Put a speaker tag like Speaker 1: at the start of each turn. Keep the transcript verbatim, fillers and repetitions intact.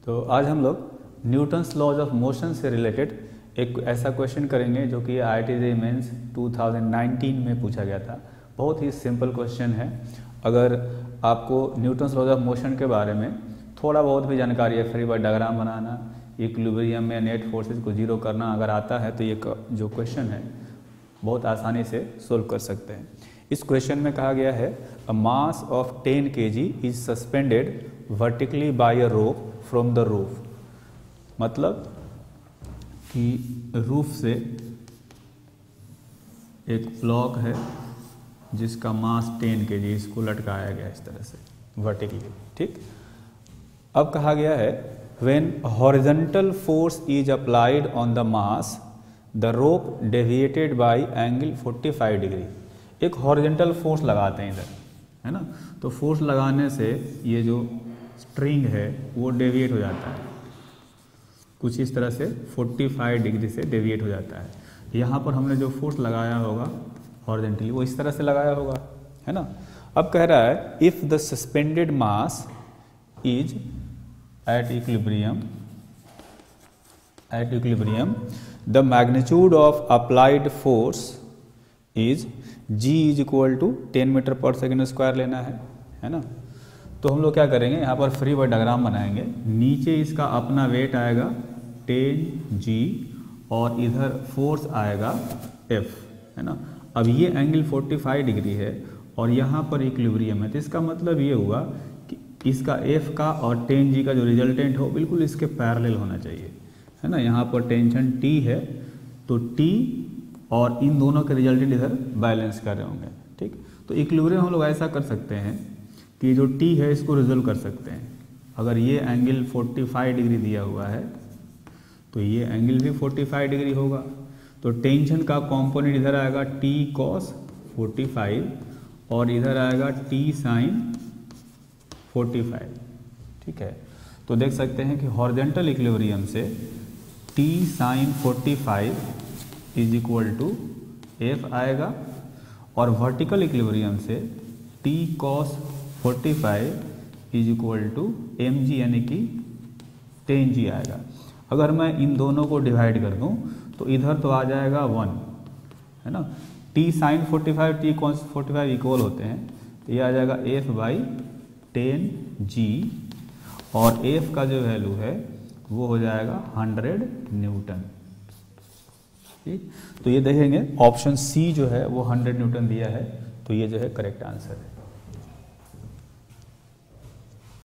Speaker 1: तो आज हम लोग न्यूटन्स लॉज ऑफ मोशन से रिलेटेड एक ऐसा क्वेश्चन करेंगे जो कि आई आई टी जे मेंस दो हज़ार उन्नीस में पूछा गया था। बहुत ही सिंपल क्वेश्चन है। अगर आपको न्यूटन्स लॉज ऑफ मोशन के बारे में थोड़ा बहुत भी जानकारी है, फ्री बॉडी डायग्राम बनाना, इक्विलिब्रियम में नेट फोर्सेस को जीरो करना अगर आता है तो ये जो क्वेश्चन है बहुत आसानी से सोल्व कर सकते हैं। इस क्वेश्चन में कहा गया है अ मास of ten K G is suspended vertically by a rope from the roof. मतलब कि रूफ से एक ब्लॉक है जिसका मास टेन के जी, इसको लटकाया गया इस तरह से वर्टिकली। ठीक, अब कहा गया है when horizontal force is applied on the mass the rope deviated by angle पैंतालीस डिग्री। एक हॉरिजॉन्टल फोर्स लगाते हैं इधर, है ना, तो फोर्स लगाने से ये जो स्ट्रिंग है वो डेविएट हो जाता है कुछ इस तरह से पैंतालीस डिग्री से डेविएट हो जाता है। यहाँ पर हमने जो फोर्स लगाया होगा हॉरिजॉन्टली वो इस तरह से लगाया होगा, है ना। अब कह रहा है if the suspended mass is at equilibrium at equilibrium the magnitude of applied force is g is equal to ten metre पर सेकेंड स्क्वायर लेना है, है ना। तो हम लोग क्या करेंगे, यहाँ पर फ्री बॉडी डायग्राम बनाएंगे। नीचे इसका अपना वेट आएगा टेन जी और इधर फोर्स आएगा एफ, है ना। अब ये एंगल पैंतालीस डिग्री है और यहाँ पर इक्विलिब्रियम है, तो इसका मतलब ये हुआ कि इसका एफ का और टेन जी का जो रिजल्टेंट हो बिल्कुल इसके पैरेलल होना चाहिए, है ना। यहाँ पर टेंशन टी है तो टी और इन दोनों के रिजल्टेंट इधर बैलेंस कर रहे होंगे। ठीक, तो इक्विलिब्रियम हम लोग ऐसा कर सकते हैं कि जो टी है इसको रिजोल्व कर सकते हैं। अगर ये एंगल पैंतालीस डिग्री दिया हुआ है तो ये एंगल भी पैंतालीस डिग्री होगा, तो टेंशन का कंपोनेंट इधर आएगा टी कॉस पैंतालीस और इधर आएगा टी साइन पैंतालीस। ठीक है, तो देख सकते हैं कि हॉरिजॉन्टल इक्विलिब्रियम से टी साइन पैंतालीस इज इक्वल टू एफ आएगा और वर्टिकल इक्विलिब्रियम से टी कॉस पैंतालीस is equal to M G यानी कि टेन जी आएगा। अगर मैं इन दोनों को डिवाइड कर दूं तो इधर तो आ जाएगा वन, है ना। टी साइन पैंतालीस टी कॉस पैंतालीस इक्वल होते हैं, तो ये आ जाएगा एफ बाई टेन जी और एफ का जो वैल्यू है वो हो जाएगा हंड्रेड न्यूटन। ठीक, तो ये देखेंगे ऑप्शन सी जो है वो हंड्रेड न्यूटन दिया है, तो ये जो है करेक्ट आंसर है।